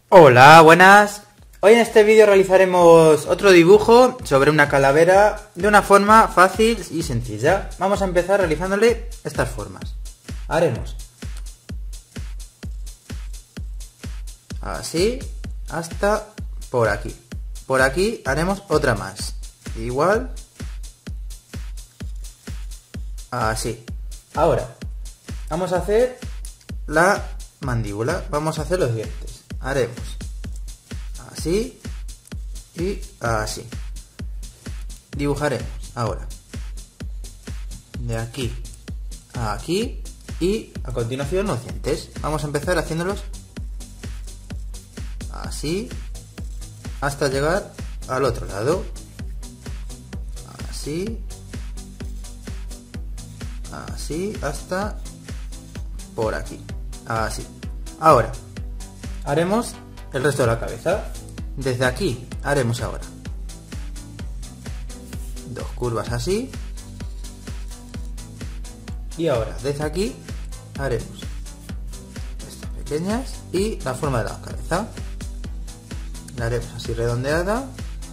Hola, buenas. Hoy en este vídeo realizaremos otro dibujo sobre una calavera de una forma fácil y sencilla. Vamos a empezar realizándole estas formas. Haremos así hasta por aquí. Por aquí haremos otra más. Igual. Así. Ahora vamos a hacer la mandíbula. Vamos a hacer los dientes. Haremos así y así. Dibujaremos ahora de aquí a aquí y a continuación los dientes. Vamos a empezar haciéndolos así hasta llegar al otro lado. Así, así hasta por aquí. Así. Ahora haremos el resto de la cabeza. Desde aquí haremos ahora dos curvas así. Y ahora desde aquí haremos estas pequeñas y la forma de la cabeza. La haremos así redondeada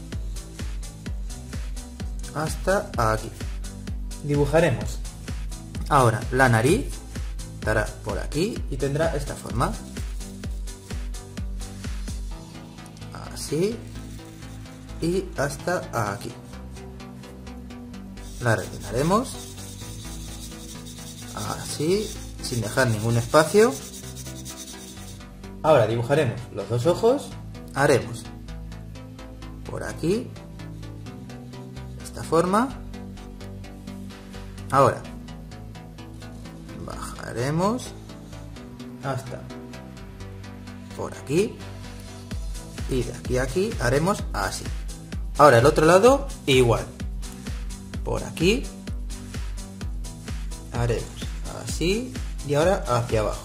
hasta aquí. Dibujaremos ahora la nariz. Estará por aquí y tendrá esta forma. Así y hasta aquí. La rellenaremos así sin dejar ningún espacio. Ahora dibujaremos los dos ojos. Haremos por aquí esta forma. Ahora bajaremos hasta por aquí. Y de aquí a aquí haremos así. Ahora el otro lado igual. Por aquí haremos así y ahora hacia abajo.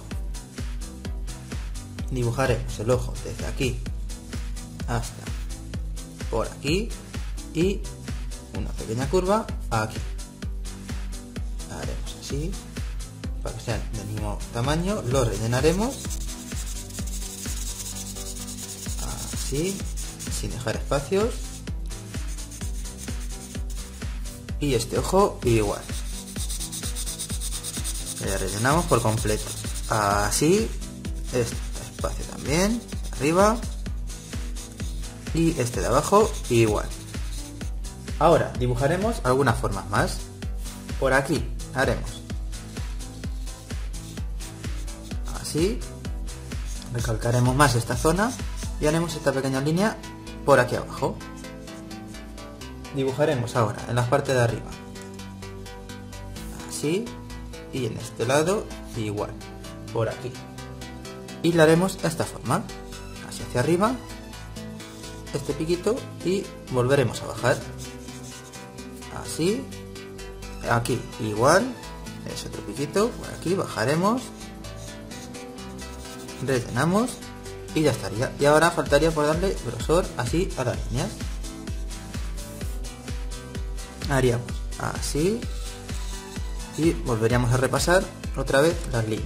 Dibujaremos el ojo desde aquí hasta por aquí y una pequeña curva aquí. Haremos así para que sean del mismo tamaño. Lo rellenaremos así, sin dejar espacios. Y este ojo igual. Ya rellenamos por completo. Así, este espacio también, arriba. Y este de abajo igual. Ahora dibujaremos algunas formas más. Por aquí haremos así. Recalcaremos más esta zona. Y haremos esta pequeña línea por aquí abajo. Dibujaremos ahora en la parte de arriba así y en este lado igual por aquí y le haremos de esta forma, así hacia arriba, este piquito y volveremos a bajar así, aquí igual, es otro piquito por aquí, bajaremos, rellenamos y ya estaría. Y ahora faltaría por darle grosor así a las líneas. Haríamos así y volveríamos a repasar otra vez las líneas.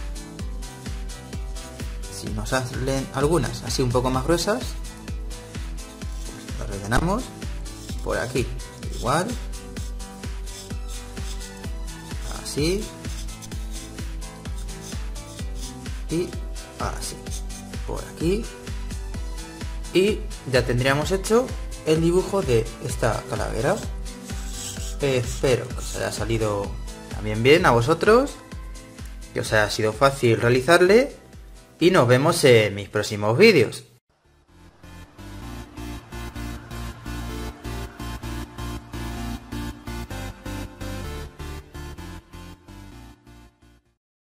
Si nos salen algunas así un poco más gruesas, pues lo rellenamos por aquí igual, así y así por aquí y ya tendríamos hecho el dibujo de esta calavera. Espero que os haya salido también bien a vosotros, que os haya sido fácil realizarle y nos vemos en mis próximos vídeos.